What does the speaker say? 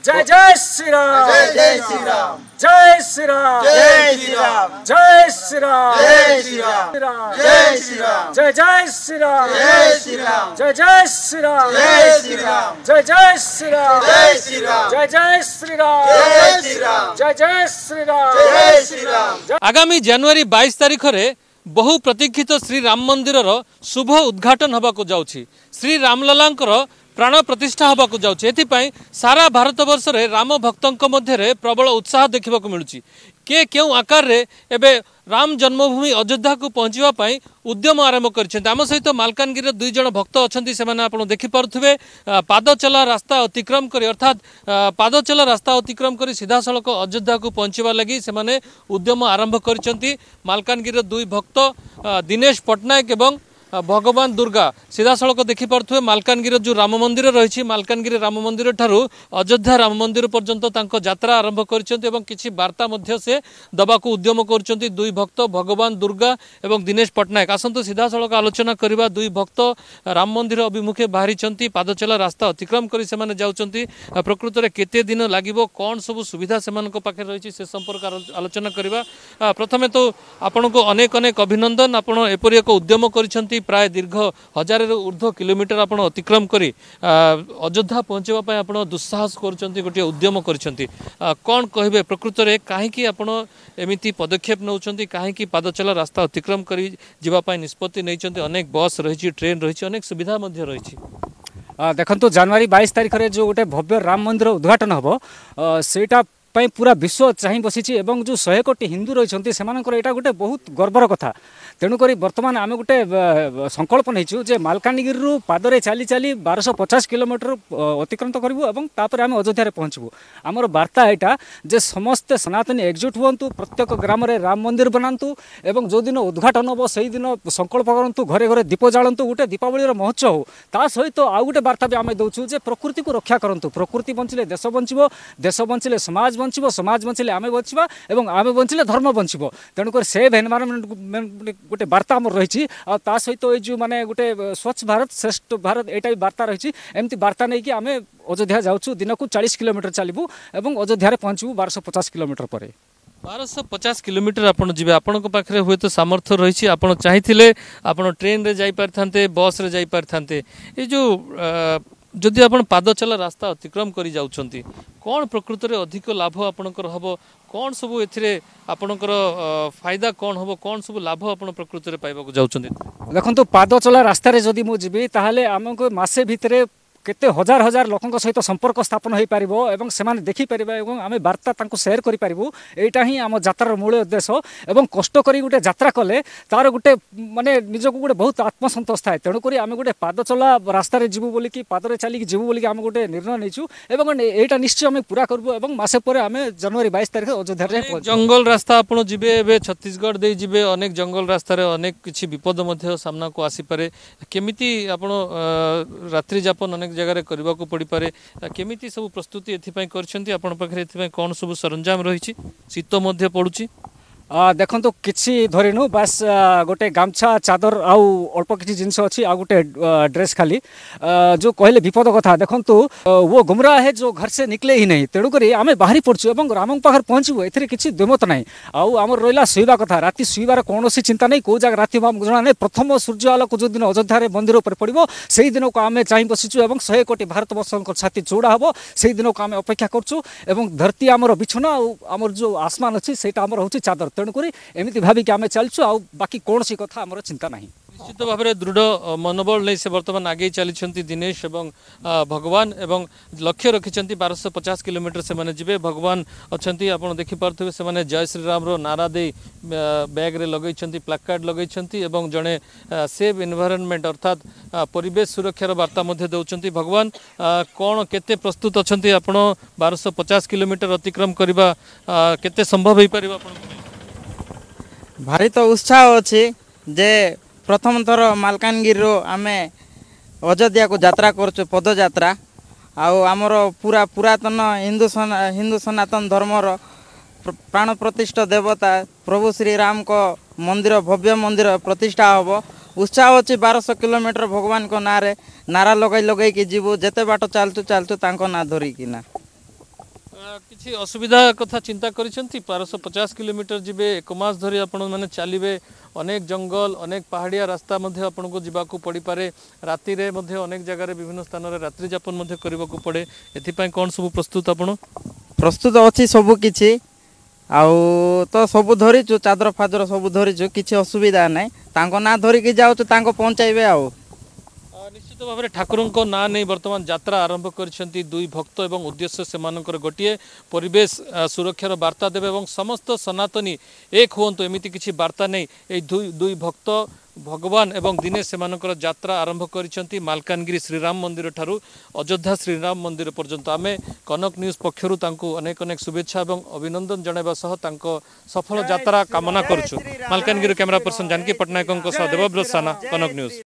जय जय श्री राम, जय श्री राम, जय श्री राम, जय श्री राम, जय श्री राम, जय श्री राम, जय श्री राम, जय जय श्री राम, जय श्री राम, जय जय श्री राम, जय श्री राम, जय जय श्री राम, जय श्री राम, जय जय श्री राम, जय श्री राम, जय जय श्री राम, जय श्री राम। आगामी जनवरी 22 तारिख रे बहु प्रतीक्षित श्री राम मंदिर शुभ उद्घाटन होबाकू जाउछि। श्री रामललांकर प्राण प्रतिष्ठा होबाकू जाउछि। एथिपाई सारा भारत वर्ष रे राम भक्तों मध्य प्रबल उत्साह देखा मिलुछि। के क्यों आकार रे एबे राम जन्मभूमि अयोध्या को पहुँचापी उद्यम आरंभ कर आम सहित मालकानगिरी 2 जन भक्त अच्छा से आप देखिपे पाद चला रास्ता अतिक्रम कर अर्थात पाद चला रास्ता अतिक्रम कर सीधा सड़क अयोध्या को पहुँचवा लगी से उद्यम आरंभ कर मालकानगिरी 2 भक्त दिनेश पट्टनायक एवं भगवान दुर्गा सीधा सड़क देखिपे मालकानगिरी जो राम मंदिर रही मालकानगिरी राम मंदिर ठारू अयोध्या राम मंदिर पर्यंत यात्रा आरंभ कर वार्ता से दबाकू उद्यम कर 2 भक्त भगवान दुर्गा एवं दिनेश पट्टनायक आसतु सीधा सड़क आलोचना करवा 2 भक्त राम मंदिर अभिमुखे बाहरी पादचला रास्ता अतिक्रम कर प्रकृत में केते दिन लगे कौन सब सुविधा से रही से संपर्क आलोचना करवा। प्रथमे तो आपण को अनेक अनेक अभिनंदन आपण एपरी एक उद्यम कर प्राय दीर्घ 1000 ऊर्ध्व किलोमीटर आप अतिक्रम कर अयोध्या पहुँचापी आप दुस्साहस कर गोटे उद्यम कर कौन कहे प्रकृत में कहीं आप एमती पदक्षेप नौ कहीं पादचला रास्ता अतिक्रम कर निष्पत्ति नहीं अनेक बस रही ट्रेन रही अनेक सुविधा रही। देखो जनवरी 22 तारिख में जो गोटे भव्य राम मंदिर उद्घाटन हम सेटा पूरा विश्व चाह बसी एवं जो 100 कोटी हिंदू रही से यहाँ गोटे बहुत गर्वर कथा। तेणुक बर्तमान आम गोटे संकल्प नहीं जे मालकानगिरी पादरे चली चली 1250 किलोमीटर अतिक्रांत करूँ और आम अयोध्या पहुँचू। आमर वार्ता यहाँ जे समस्ते सनातनी एकजुट हूँ प्रत्येक ग्राम में राम मंदिर बनातु एवं जो दिन उद्घाटन हम से दिन संकल्प करूँ घरे घरे दीप जालतु गोटे दीपावली महोत्सव हो ता सहित आउ गोटे वार्ता भी आम दौचु जे प्रकृति को रक्षा करूँ। प्रकृति बंचिले देश बंचब देश बंचिले समाज बंचब समाज बंचिले आम बंचवा और आम बंचिले धर्म बंचब। तेणुक सेव एनवायरनमेंट गोटे वार्ता आम रही सहित ये जो माने गोटे स्वच्छ भारत श्रेष्ठ भारत यहाँ वार्ता रही एमती वार्ता नहीं कि आम अयोध्या जाऊँ दिन को 40 किलोमीटर चलू और अयोध्या पहुँचू 1250 किलोमीटर पर 1250 किलोमीटर आपन जीवे आपण पाखे हुए तो सामर्थ्य रही आपड़ चाहिए आपड़ ट्रेन रे जाई पारथांते बस रे जाई पारथांते ये जो जदि आप पादचला रास्ता अतिक्रम कर जाउछंती कौन प्रकृत में अधिक लाभ आपणकर हम कौन सब ए आपणकर फायदा कौन हम कौन सब लाभ आप प्रकृत में पाइबा जाउछंती। देखो पादचला रास्तार जदि मुझे जीवी ताहले आमको मासे भितर केते हजार हजार लोकों सहित संपर्क स्थापन हो पार और से देखिपर और आम वार्ता सेयार करा ही आम यात्रार मूल उद्देश्य और कष्ट कर गोटे यात्रा कले तार गोटे माने निजक गोटे बहुत आत्मसंतोष थाए। तेणुक आम गोटे पादचला रास्तार जीवु बोलिकी पादरे चलिकी जीवु बोलिकी आम गोटे निर्णय नहींचु और यहाँ निश्चय आम पूरा करूँ और मसे पर आम जनवरी 22 तारिख अयोध्या जंगल रास्ता आपड़ जी छत्तीसगढ़ दे जी अनेक जंगल रास्तार अनेक किसी विपद सामना को आसीपे केमिति आप रात्रि जापन अनेक जगह करने को पड़ पारे केमिति सब प्रस्तुति एथि आपण पाखे कौन सब सरंजाम रही शीत पड़ुची देखो तो किसी धरिनु बास गोटे गामछा चादर आउ अल्प किसी जिनस अच्छी आ गोटे ड्रेस खाली जो कहले विपद कथा देखो वो गुमराह है जो घर से निकले ही नहीं। तेणुक आम बाहरी पड़चु और राम पाखे पहुँचू ए किसी द्विमत ना आम रहा शुवा कथा राति शुवार कौन चिंता नहीं कौ जगह राति जना नहीं प्रथम सूर्य आलोक जो दिन अयोध्या मंदिर पर पड़ो से दिन को आम चाह बसीचु और 100 कोटी भारत वर्ष छाती चौड़ा हम से दिन को आम अपेक्षा करचु और धरती आमर बिछना आमर जो आसमान अच्छी से आमर हूँ चादर। तेणुक एमती भाविक आम चलचु आ बाकी कौन सी कथा आमर चिंता नहीं। निश्चित भाव में दृढ़ मनोबल नहीं से बर्तमान आगे चली दिनेश एवं भगवान एवं लक्ष्य रखिंट 1250 किलोमीटर से जीवे भगवान अच्छा आप देखिपे से जय श्री राम रो नारा दे बैग रे लगे प्लाकार्ड लगे जड़े सेव एनवायरनमेंट अर्थात परिवेश सुरक्षार वार्ता दौरान भगवान कौन केते प्रस्तुत अच्छा आप 1250 किलोमीटर अतिक्रम करवा केते संभव हो पार भारी तो उत्साह अच्छी जे प्रथम थर मालकानगिरी आमे अयोध्या को यात्रा करछु पदयात्रा आमर पूरा पुरातन हिंदू सनातन धर्मर प्राण प्रतिष्ठा देवता प्रभु श्री राम को मंदिर भव्य मंदिर प्रतिष्ठा हम उत्साह अच्छी 1200 किलोमीटर भगवान को नारे नारा लगे लगे कि जीवु जेते बाट चलतु चलतु तांको ना धरिकिना କିଛି ଅସୁବିଧା କଥା ଚିନ୍ତା କରିଛନ୍ତି 1250 କିଲୋମିଟର ଯିବେ 1 ମାସ ଧରି ଆପଣ ମାନେ ଚାଲିବେ ଅନେକ ଜଙ୍ଗଲ ଅନେକ ପାହାଡ଼ିଆ ରାସ୍ତା ମଧ୍ୟ ଆପଣଙ୍କୁ ଯିବାକୁ ପଡ଼ିପାରେ ରାତିରେ ମଧ୍ୟ ଅନେକ ଜାଗାରେ ବିଭିନ୍ନ ସ୍ଥାନରେ ରାତ୍ରି ଯାପନ ମଧ୍ୟ କରିବାକୁ ପଡ଼େ ଏଥିପାଇଁ କ'ଣ ସବୁ ପ୍ରସ୍ତୁତ ଆପଣ ପ୍ରସ୍ତୁତ ଅଛି ସବୁ କିଛି ଆଉ ତ ସବୁ ଧରିଛୁ ଚାଦର ଫାଦର ସବୁ ଧରିଛୁ କିଛି ଅସୁବିଧା ନାହିଁ ତାଙ୍କ ନାଁ ଧରିକି ଯାଉଛୁ ତାଙ୍କ ପହଞ୍ଚାଇବେ ଆଉ ନିଶ୍ଚିତ ଭାବରେ ଠାକୁରଙ୍କ ନାଁ ନେଇ ବର୍ତ୍ତମାନ ଯାତ୍ରା ଆରମ୍ଭ କରିଛନ୍ତି ଦୁଇ ଭକ୍ତ ଏବଂ ଉଦ୍ଦେଶ୍ୟ ସେମାନଙ୍କର ଗୋଟିଏ ପରିବେଶ ସୁରକ୍ଷାର ବାର୍ତ୍ତା ଦେବେ ଏବଂ ସମସ୍ତ ସନାତନୀ ଏକ ହୁଅନ୍ତୁ ଏମିତି କିଛି ବାର୍ତ୍ତା ନେଇ ଏହି ଦୁଇ ଭକ୍ତ ଭଗବାନ ଏବଂ ଦିନେ ସେମାନଙ୍କର ଯାତ୍ରା ଆରମ୍ଭ କରିଛନ୍ତି ମାଲକାନଗିରି ଶ୍ରୀରାମ ମନ୍ଦିର ଠାରୁ ଅଯୋଧ୍ୟା ଶ୍ରୀରାମ ମନ୍ଦିର ପର୍ଯ୍ୟନ୍ତ ଆମେ କନକ ନ୍ୟୁଜ୍ ପକ୍ଷରୁ ତାଙ୍କୁ ଅନେକ ଅନେକ ଶୁଭେଚ୍ଛା ଏବଂ ଅଭିନନ୍ଦନ ଜଣାଇବା ସହ ତାଙ୍କ ସଫଳ ଯାତ୍ରା କାମନା କରୁଛୁ ମାଲକାନଗିରି କ୍ୟାମେରା ପର୍ସନ ଜାନକୀ ପଟ୍ଟନାୟକଙ୍କ ସହ ଦେବବ୍ରତ ସାନା କନକ ନ୍ୟୁଜ୍।